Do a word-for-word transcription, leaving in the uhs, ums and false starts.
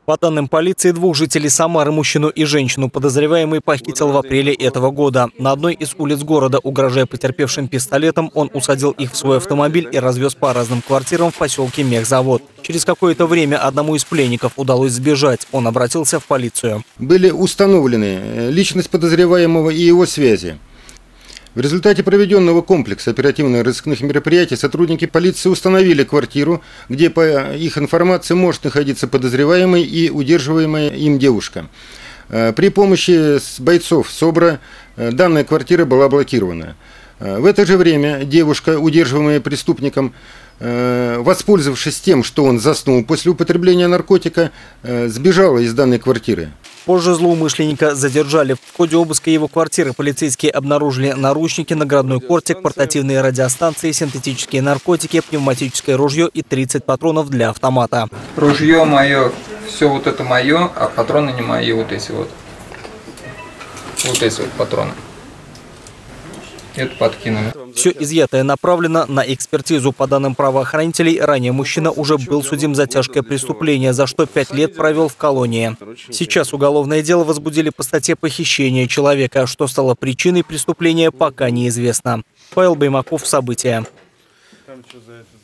По данным полиции, двух жителей Самары, мужчину и женщину, подозреваемый похитил в апреле этого года. На одной из улиц города, угрожая потерпевшим пистолетом, он усадил их в свой автомобиль и развез по разным квартирам в поселке Мехзавод. Через какое-то время одному из пленников удалось сбежать. Он обратился в полицию. Были установлены личность подозреваемого и его связи. В результате проведенного комплекса оперативно-розыскных мероприятий сотрудники полиции установили квартиру, где, по их информации, может находиться подозреваемый и удерживаемая им девушка. При помощи бойцов СОБРа данная квартира была блокирована. В это же время девушка, удерживаемая преступником, воспользовавшись тем, что он заснул после употребления наркотика, сбежала из данной квартиры. Позже злоумышленника задержали. В ходе обыска его квартиры полицейские обнаружили наручники, наградной кортик, портативные радиостанции, синтетические наркотики, пневматическое ружье и тридцать патронов для автомата. Ружье мое, все вот это мое, а патроны не мои, вот эти вот. Вот эти вот патроны. Это подкинули. Все изъятое направлено на экспертизу. По данным правоохранителей, ранее мужчина уже был судим за тяжкое преступление, за что пять лет провел в колонии. Сейчас уголовное дело возбудили по статье «Похищение человека». Что стало причиной преступления, пока неизвестно. Павел Баймаков, события.